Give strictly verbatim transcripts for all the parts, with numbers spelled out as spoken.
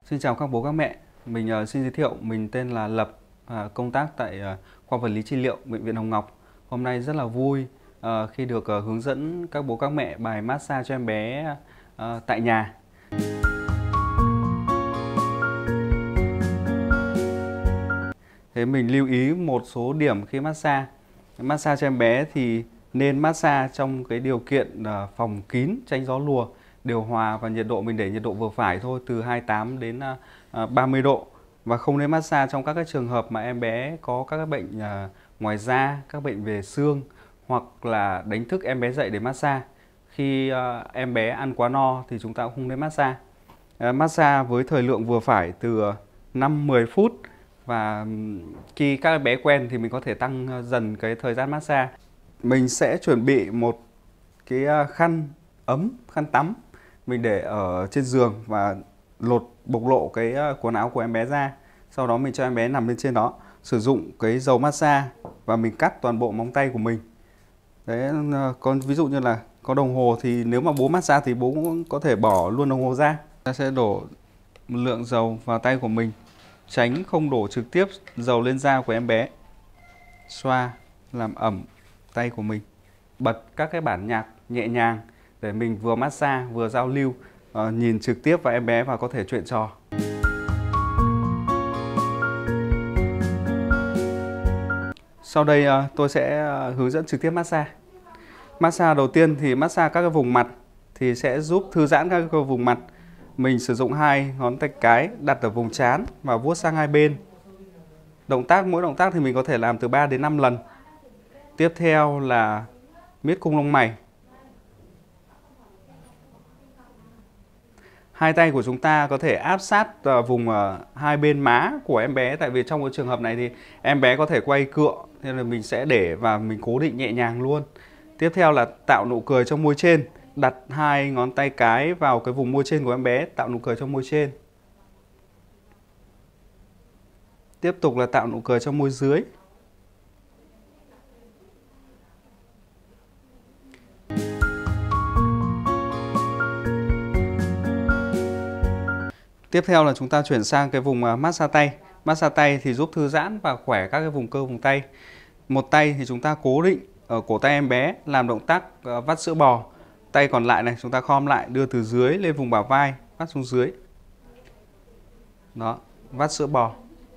Xin chào các bố các mẹ, mình uh, xin giới thiệu, mình tên là Lập, uh, công tác tại uh, khoa vật lý trị liệu Bệnh viện Hồng Ngọc. Hôm nay rất là vui uh, khi được uh, hướng dẫn các bố các mẹ bài massage cho em bé uh, tại nhà. Thế mình lưu ý một số điểm khi massage. Massage cho em bé thì nên massage trong cái điều kiện uh, phòng kín, tránh gió lùa, điều hòa và nhiệt độ mình để nhiệt độ vừa phải thôi, từ hai mươi tám đến uh, ba mươi độ. Và không nên massage trong các cái trường hợp mà em bé có các cái bệnh uh, ngoài da, các bệnh về xương, hoặc là đánh thức em bé dậy để massage. Khi uh, em bé ăn quá no thì chúng ta cũng không nên massage. Uh, massage với thời lượng vừa phải từ năm đến mười phút. Và khi các bé quen thì mình có thể tăng dần cái thời gian massage. Mình sẽ chuẩn bị một cái khăn ấm, khăn tắm mình để ở trên giường và lột bộc lộ cái quần áo của em bé ra. Sau đó mình cho em bé nằm lên trên đó, sử dụng cái dầu massage và mình cắt toàn bộ móng tay của mình. Đấy, còn ví dụ như là có đồng hồ thì nếu mà bố massage thì bố cũng có thể bỏ luôn đồng hồ ra. Ta sẽ đổ một lượng dầu vào tay của mình, tránh không đổ trực tiếp dầu lên da của em bé. Xoa làm ẩm tay của mình, bật các cái bản nhạc nhẹ nhàng để mình vừa massage vừa giao lưu, uh, nhìn trực tiếp vào em bé và có thể chuyện trò. Sau đây uh, tôi sẽ uh, hướng dẫn trực tiếp massage. Massage đầu tiên thì massage các cái vùng mặt thì sẽ giúp thư giãn các cái vùng mặt. Mình sử dụng hai ngón tay cái đặt ở vùng trán và vuốt sang hai bên. Động tác mỗi động tác thì mình có thể làm từ ba đến năm lần. Tiếp theo là miết cung lông mày. Hai tay của chúng ta có thể áp sát vùng hai bên má của em bé, tại vì trong cái trường hợp này thì em bé có thể quay cựa, nên là mình sẽ để và mình cố định nhẹ nhàng luôn. Tiếp theo là tạo nụ cười trong môi trên. Đặt hai ngón tay cái vào cái vùng môi trên của em bé, tạo nụ cười trong môi trên. Tiếp tục là tạo nụ cười trong môi dưới. Tiếp theo là chúng ta chuyển sang cái vùng massage tay. Massage tay thì giúp thư giãn và khỏe các cái vùng cơ vùng tay. Một tay thì chúng ta cố định ở cổ tay em bé, làm động tác vắt sữa bò. Tay còn lại này chúng ta khom lại, đưa từ dưới lên vùng bả vai, vắt xuống dưới. Đó, vắt sữa bò.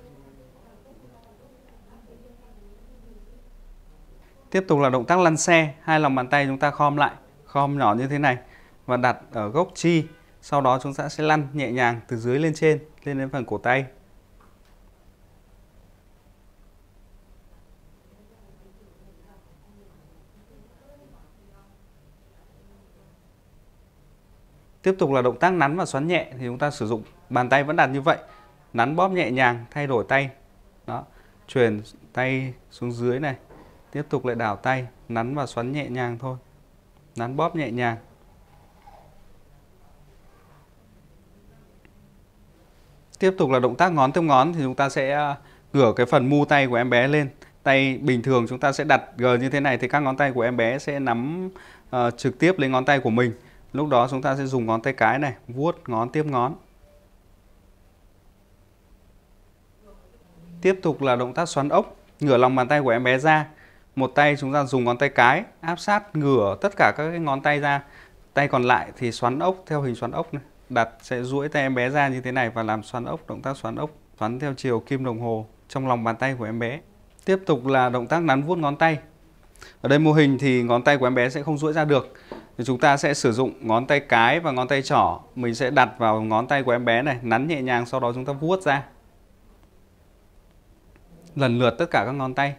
Tiếp tục là động tác lăn xe. Hai lòng bàn tay chúng ta khom lại, khom nhỏ như thế này và đặt ở gốc chi. Sau đó chúng ta sẽ lăn nhẹ nhàng từ dưới lên trên, lên đến phần cổ tay. Tiếp tục là động tác nắn và xoắn nhẹ, thì chúng ta sử dụng bàn tay vẫn đặt như vậy. Nắn bóp nhẹ nhàng, thay đổi tay. Đó, chuyển tay xuống dưới này. Tiếp tục lại đảo tay, nắn và xoắn nhẹ nhàng thôi. Nắn bóp nhẹ nhàng. Tiếp tục là động tác ngón tiếp ngón, thì chúng ta sẽ ngửa cái phần mu tay của em bé lên. Tay bình thường chúng ta sẽ đặt gờ như thế này thì các ngón tay của em bé sẽ nắm uh, trực tiếp lên ngón tay của mình. Lúc đó chúng ta sẽ dùng ngón tay cái này vuốt ngón tiếp ngón. Tiếp tục là động tác xoắn ốc, ngửa lòng bàn tay của em bé ra. Một tay chúng ta dùng ngón tay cái áp sát ngửa tất cả các cái ngón tay ra. Tay còn lại thì xoắn ốc theo hình xoắn ốc này. Đặt sẽ duỗi tay em bé ra như thế này và làm xoắn ốc, động tác xoắn ốc, xoắn theo chiều kim đồng hồ trong lòng bàn tay của em bé. Tiếp tục là động tác nắn vuốt ngón tay. Ở đây mô hình thì ngón tay của em bé sẽ không duỗi ra được. Thì chúng ta sẽ sử dụng ngón tay cái và ngón tay trỏ. Mình sẽ đặt vào ngón tay của em bé này, nắn nhẹ nhàng, sau đó chúng ta vuốt ra. Lần lượt tất cả các ngón tay.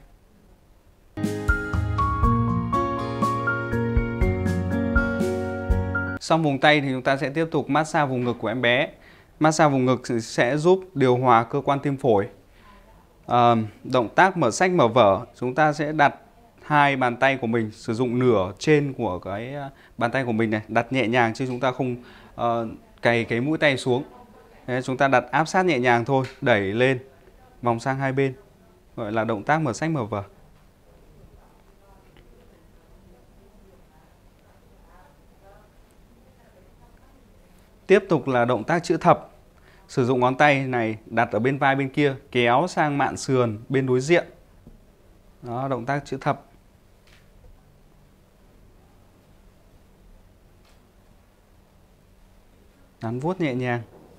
Xong vùng tay thì chúng ta sẽ tiếp tục massage vùng ngực của em bé. Massage vùng ngực sẽ giúp điều hòa cơ quan tim phổi. À, động tác mở sách mở vở, chúng ta sẽ đặt hai bàn tay của mình, sử dụng nửa trên của cái bàn tay của mình này, đặt nhẹ nhàng chứ chúng ta không uh, cày cái mũi tay xuống. Đấy, chúng ta đặt áp sát nhẹ nhàng thôi, đẩy lên, vòng sang hai bên, gọi là động tác mở sách mở vở. Tiếp tục là động tác chữ thập. Sử dụng ngón tay này đặt ở bên vai bên kia, kéo sang mạn sườn bên đối diện. Đó, động tác chữ thập. Nắn vuốt nhẹ nhàng.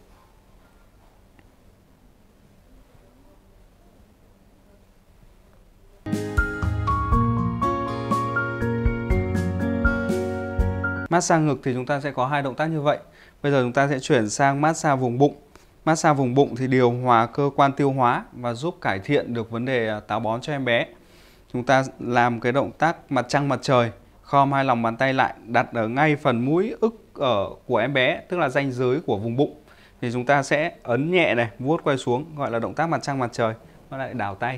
Massage ngực thì chúng ta sẽ có hai động tác như vậy. Bây giờ chúng ta sẽ chuyển sang massage vùng bụng. Massage vùng bụng thì điều hòa cơ quan tiêu hóa và giúp cải thiện được vấn đề táo bón cho em bé. Chúng ta làm cái động tác mặt trăng mặt trời, khom hai lòng bàn tay lại, đặt ở ngay phần mũi ức ở của em bé, tức là ranh giới của vùng bụng. Thì chúng ta sẽ ấn nhẹ này, vuốt quay xuống, gọi là động tác mặt trăng mặt trời. Và lại đảo tay.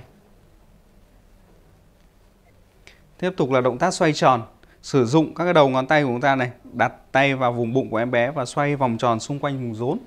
Tiếp tục là động tác xoay tròn. Sử dụng các cái đầu ngón tay của chúng ta này, đặt tay vào vùng bụng của em bé và xoay vòng tròn xung quanh vùng rốn.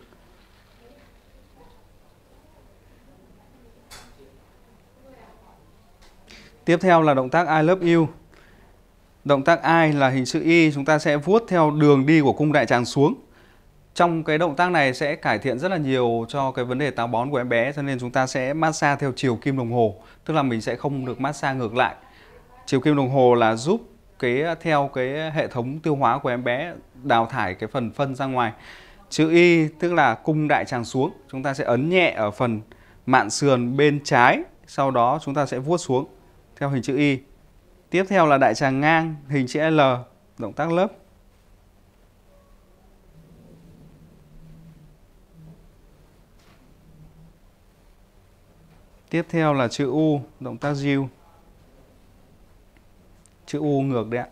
Tiếp theo là động tác I love you. Động tác I là hình chữ Y, chúng ta sẽ vuốt theo đường đi của cung đại tràng xuống. Trong cái động tác này sẽ cải thiện rất là nhiều cho cái vấn đề táo bón của em bé, cho nên chúng ta sẽ massage theo chiều kim đồng hồ, tức là mình sẽ không được massage ngược lại. Chiều kim đồng hồ là giúp cái theo cái hệ thống tiêu hóa của em bé đào thải cái phần phân ra ngoài. Chữ Y tức là cung đại tràng xuống, chúng ta sẽ ấn nhẹ ở phần mạn sườn bên trái, sau đó chúng ta sẽ vuốt xuống theo hình chữ Y. Tiếp theo là đại tràng ngang hình chữ L, động tác lớp. Tiếp theo là chữ U, động tác diu. Chữ U ngược đấy ạ.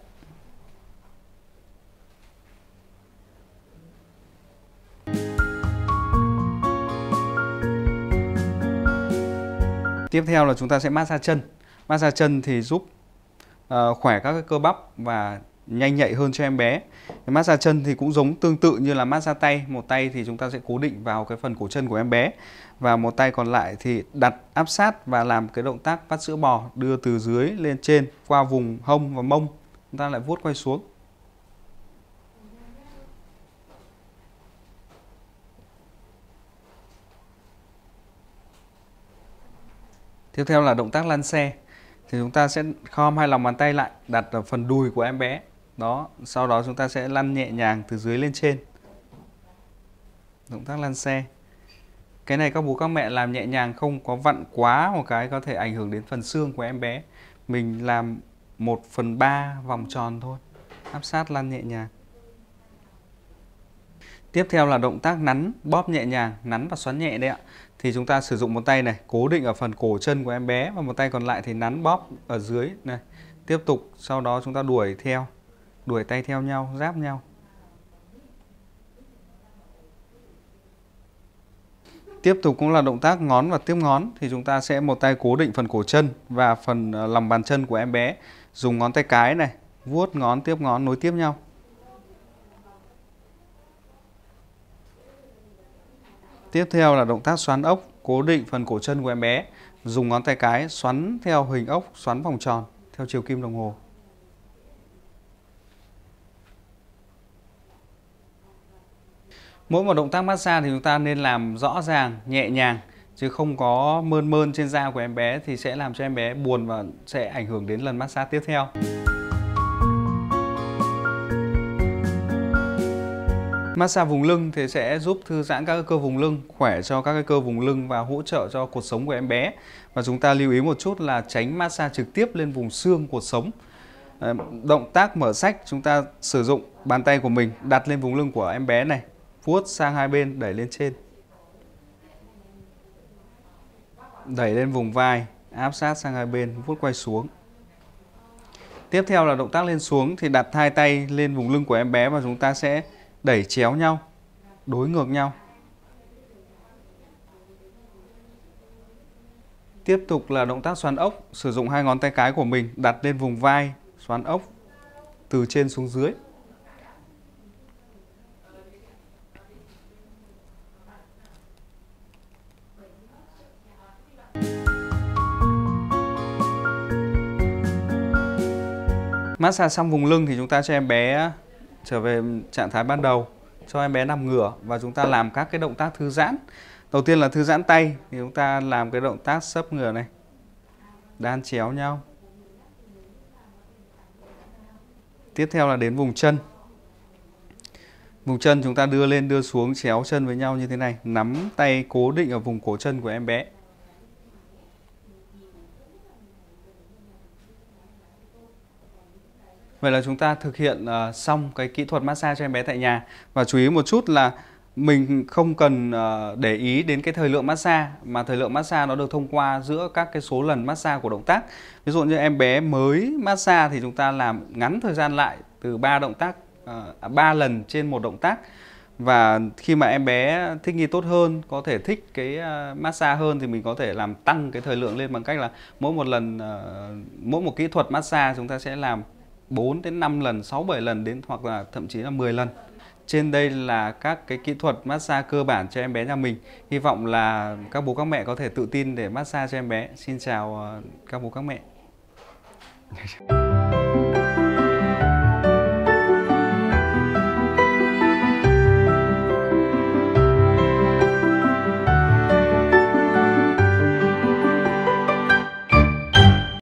Tiếp theo là chúng ta sẽ massage chân. Massage chân thì giúp uh, khỏe các cái cơ bắp và nhanh nhạy hơn cho em bé. Cái massage chân thì cũng giống tương tự như là massage tay. Một tay thì chúng ta sẽ cố định vào cái phần cổ chân của em bé, và một tay còn lại thì đặt áp sát và làm cái động tác vắt sữa bò, đưa từ dưới lên trên qua vùng hông và mông. Chúng ta lại vuốt quay xuống. Tiếp theo là động tác lăn xe. Thì chúng ta sẽ khom hai lòng bàn tay lại, đặt ở phần đùi của em bé. Đó, sau đó chúng ta sẽ lăn nhẹ nhàng từ dưới lên trên. Động tác lăn xe. Cái này các bố các mẹ làm nhẹ nhàng, không có vặn quá một cái có thể ảnh hưởng đến phần xương của em bé. Mình làm một phần ba vòng tròn thôi. Áp sát lăn nhẹ nhàng. Tiếp theo là động tác nắn, bóp nhẹ nhàng, nắn và xoắn nhẹ đấy ạ. Thì chúng ta sử dụng một tay này cố định ở phần cổ chân của em bé, và một tay còn lại thì nắn bóp ở dưới này. Tiếp tục, sau đó chúng ta đuổi theo, đuổi tay theo nhau, giáp nhau. Tiếp tục cũng là động tác ngón và tiếp ngón. Thì chúng ta sẽ một tay cố định phần cổ chân và phần lòng bàn chân của em bé. Dùng ngón tay cái này, vuốt ngón tiếp ngón nối tiếp nhau. Tiếp theo là động tác xoắn ốc, cố định phần cổ chân của em bé. Dùng ngón tay cái xoắn theo hình ốc, xoắn vòng tròn theo chiều kim đồng hồ. Mỗi một động tác massage thì chúng ta nên làm rõ ràng, nhẹ nhàng, chứ không có mơn mơn trên da của em bé thì sẽ làm cho em bé buồn và sẽ ảnh hưởng đến lần massage tiếp theo. Massage vùng lưng thì sẽ giúp thư giãn các cơ vùng lưng, khỏe cho các cái cơ vùng lưng và hỗ trợ cho cột sống của em bé. Và chúng ta lưu ý một chút là tránh massage trực tiếp lên vùng xương cột sống. Động tác mở sách, chúng ta sử dụng bàn tay của mình đặt lên vùng lưng của em bé này, vuốt sang hai bên, đẩy lên trên. Đẩy lên vùng vai, áp sát sang hai bên, vuốt quay xuống. Tiếp theo là động tác lên xuống thì đặt hai tay lên vùng lưng của em bé và chúng ta sẽ đẩy chéo nhau, đối ngược nhau. Tiếp tục là động tác xoắn ốc, sử dụng hai ngón tay cái của mình đặt lên vùng vai, xoắn ốc từ trên xuống dưới. Massage xong vùng lưng thì chúng ta cho em bé trở về trạng thái ban đầu. cho em bé nằm ngửa và chúng ta làm các cái động tác thư giãn. Đầu tiên là thư giãn tay, thì chúng ta làm cái động tác sấp ngửa này, đan chéo nhau. Tiếp theo là đến vùng chân. Vùng chân chúng ta đưa lên đưa xuống, chéo chân với nhau như thế này, nắm tay cố định ở vùng cổ chân của em bé. Vậy là chúng ta thực hiện uh, xong cái kỹ thuật massage cho em bé tại nhà. Và chú ý một chút là mình không cần uh, để ý đến cái thời lượng massage, mà thời lượng massage nó được thông qua giữa các cái số lần massage của động tác. Ví dụ như em bé mới massage thì chúng ta làm ngắn thời gian lại từ ba động tác, uh, ba lần trên một động tác. Và khi mà em bé thích nghi tốt hơn, có thể thích cái uh, massage hơn thì mình có thể làm tăng cái thời lượng lên bằng cách là mỗi một lần, uh, mỗi một kỹ thuật massage chúng ta sẽ làm bốn đến năm lần, sáu bảy lần đến hoặc là thậm chí là mười lần. Trên đây là các cái kỹ thuật massage cơ bản cho em bé nhà mình. Hy vọng là các bố các mẹ có thể tự tin để massage cho em bé. Xin chào các bố các mẹ.